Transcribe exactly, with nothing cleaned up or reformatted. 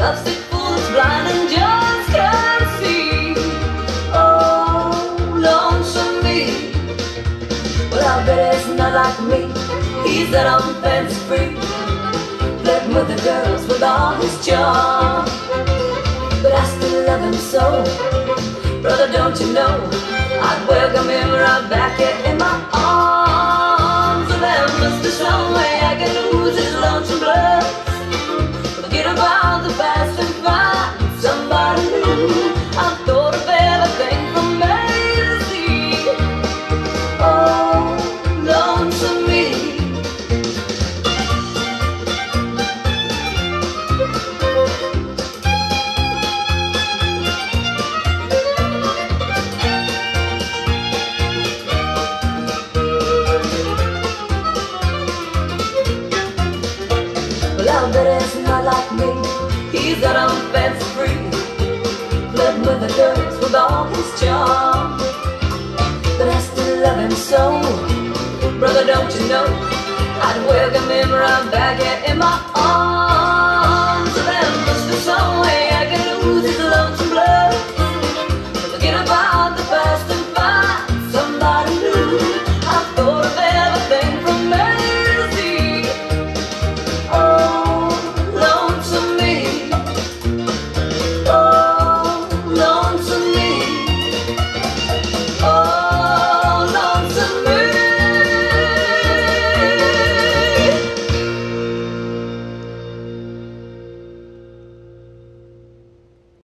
lovesick fool is blind and just can't see. Oh, lonesome me. Well, I bet it's not like me. He's that offense free, flirting with the girls with all his charm. But I still love him so, brother, don't you know, I'd welcome him right back here in my arms. So there must be some way I can lose his lonesome blood, forget about the past and find somebody new. I've thought of everything from A to Z. Oh, lonesome me. Well, I bet it's not like me. He's got offense free, flirting with the girls with all his charm. But I still love him so, brother, don't you know, I'd welcome him right back here in my arms.